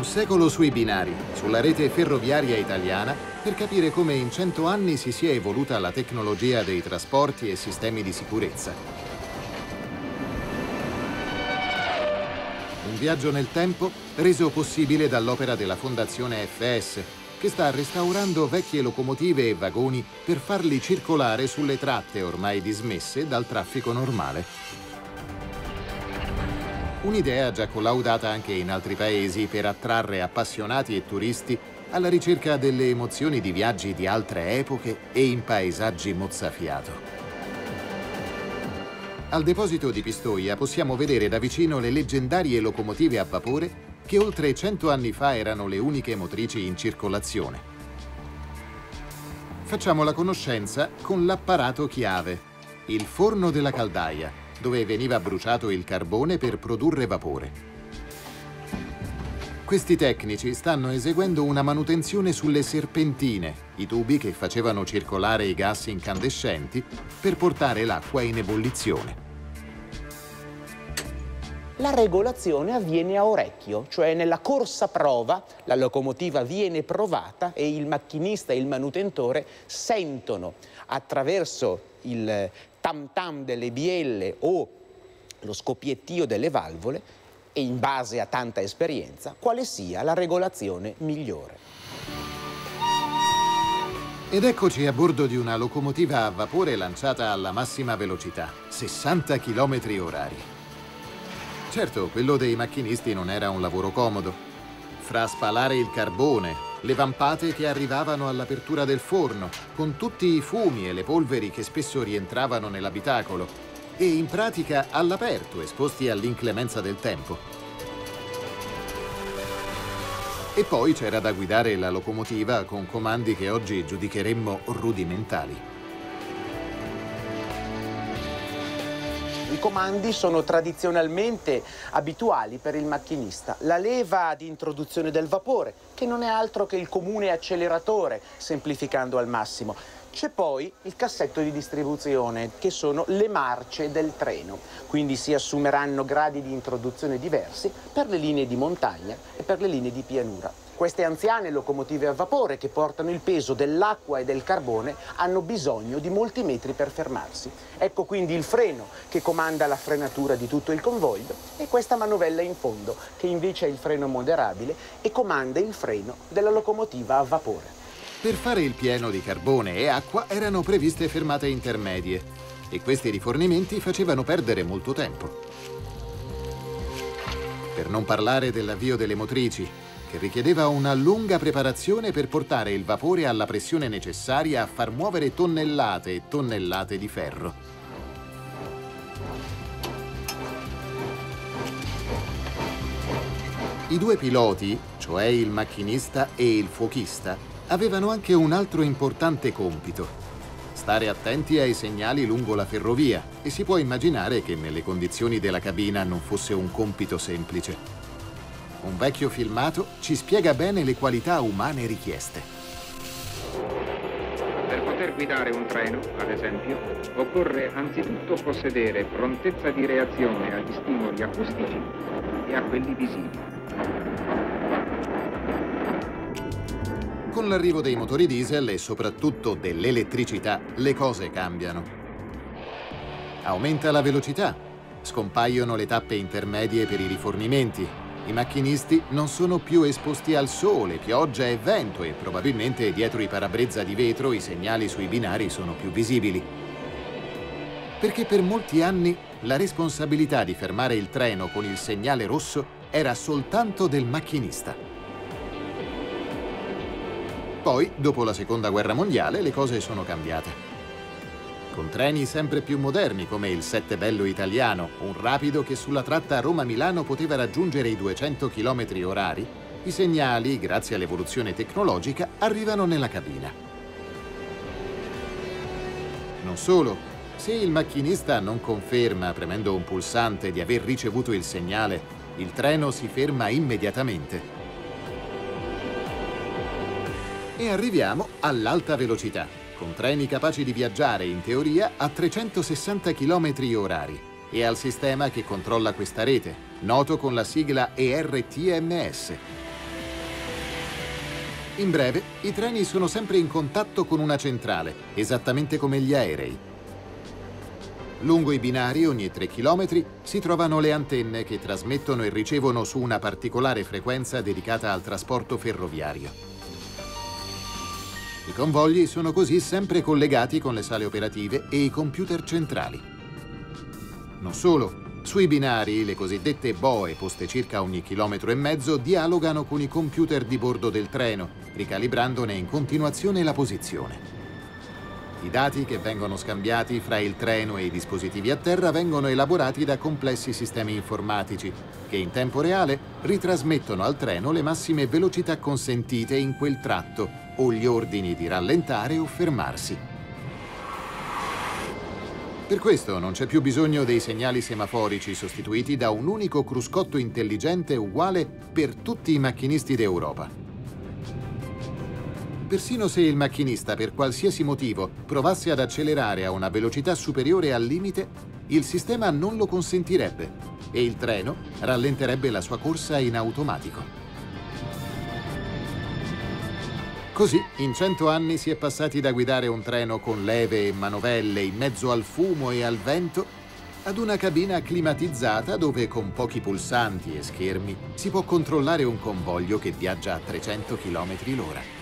Un secolo sui binari, sulla rete ferroviaria italiana, per capire come in 100 anni si sia evoluta la tecnologia dei trasporti e sistemi di sicurezza. Un viaggio nel tempo reso possibile dall'opera della Fondazione FS, che sta restaurando vecchie locomotive e vagoni per farli circolare sulle tratte ormai dismesse dal traffico normale. Un'idea già collaudata anche in altri paesi per attrarre appassionati e turisti alla ricerca delle emozioni di viaggi di altre epoche e in paesaggi mozzafiato. Al deposito di Pistoia possiamo vedere da vicino le leggendarie locomotive a vapore che oltre 100 anni fa erano le uniche motrici in circolazione. Facciamo la conoscenza con l'apparato chiave, il forno della caldaia, dove veniva bruciato il carbone per produrre vapore. Questi tecnici stanno eseguendo una manutenzione sulle serpentine, i tubi che facevano circolare i gas incandescenti per portare l'acqua in ebollizione. La regolazione avviene a orecchio, cioè nella corsa prova la locomotiva viene provata e il macchinista e il manutentore sentono attraverso il tam tam delle bielle o lo scoppiettio delle valvole e in base a tanta esperienza quale sia la regolazione migliore. Ed eccoci a bordo di una locomotiva a vapore lanciata alla massima velocità, 60 km/h. Certo, quello dei macchinisti non era un lavoro comodo. Fra spalare il carbone, le vampate che arrivavano all'apertura del forno, con tutti i fumi e le polveri che spesso rientravano nell'abitacolo, e in pratica all'aperto, esposti all'inclemenza del tempo. E poi c'era da guidare la locomotiva con comandi che oggi giudicheremmo rudimentali. I comandi sono tradizionalmente abituali per il macchinista. La leva di introduzione del vapore, che non è altro che il comune acceleratore, semplificando al massimo. C'è poi il cassetto di distribuzione, che sono le marce del treno. Quindi si assumeranno gradi di introduzione diversi per le linee di montagna e per le linee di pianura. Queste anziane locomotive a vapore che portano il peso dell'acqua e del carbone hanno bisogno di molti metri per fermarsi. Ecco quindi il freno che comanda la frenatura di tutto il convoglio e questa manovella in fondo che invece è il freno moderabile e comanda il freno della locomotiva a vapore. Per fare il pieno di carbone e acqua erano previste fermate intermedie e questi rifornimenti facevano perdere molto tempo. Per non parlare dell'avvio delle motrici, che richiedeva una lunga preparazione per portare il vapore alla pressione necessaria a far muovere tonnellate e tonnellate di ferro. I due piloti, cioè il macchinista e il fuochista, avevano anche un altro importante compito: stare attenti ai segnali lungo la ferrovia, e si può immaginare che nelle condizioni della cabina non fosse un compito semplice. Un vecchio filmato ci spiega bene le qualità umane richieste. Per poter guidare un treno, ad esempio, occorre anzitutto possedere prontezza di reazione agli stimoli acustici e a quelli visivi. Con l'arrivo dei motori diesel e soprattutto dell'elettricità, le cose cambiano. Aumenta la velocità, scompaiono le tappe intermedie per i rifornimenti. I macchinisti non sono più esposti al sole, pioggia e vento e probabilmente dietro i parabrezza di vetro i segnali sui binari sono più visibili. Perché per molti anni la responsabilità di fermare il treno con il segnale rosso era soltanto del macchinista. Poi, dopo la Seconda Guerra Mondiale, le cose sono cambiate. Con treni sempre più moderni come il Sette Bello italiano, un rapido che sulla tratta Roma-Milano poteva raggiungere i 200 km/h, i segnali, grazie all'evoluzione tecnologica, arrivano nella cabina. Non solo, se il macchinista non conferma, premendo un pulsante, di aver ricevuto il segnale, il treno si ferma immediatamente. E arriviamo all'alta velocità, con treni capaci di viaggiare, in teoria, a 360 km/h e al sistema che controlla questa rete, noto con la sigla ERTMS. In breve, i treni sono sempre in contatto con una centrale, esattamente come gli aerei. Lungo i binari, ogni 3 km, si trovano le antenne che trasmettono e ricevono su una particolare frequenza dedicata al trasporto ferroviario. I convogli sono così sempre collegati con le sale operative e i computer centrali. Non solo, sui binari, le cosiddette boe poste circa ogni chilometro e mezzo dialogano con i computer di bordo del treno, ricalibrandone in continuazione la posizione. I dati che vengono scambiati fra il treno e i dispositivi a terra vengono elaborati da complessi sistemi informatici che in tempo reale ritrasmettono al treno le massime velocità consentite in quel tratto o gli ordini di rallentare o fermarsi. Per questo non c'è più bisogno dei segnali semaforici sostituiti da un unico cruscotto intelligente uguale per tutti i macchinisti d'Europa. Persino se il macchinista, per qualsiasi motivo, provasse ad accelerare a una velocità superiore al limite, il sistema non lo consentirebbe e il treno rallenterebbe la sua corsa in automatico. Così, in 100 anni si è passati da guidare un treno con leve e manovelle in mezzo al fumo e al vento ad una cabina climatizzata dove con pochi pulsanti e schermi si può controllare un convoglio che viaggia a 300 km/h.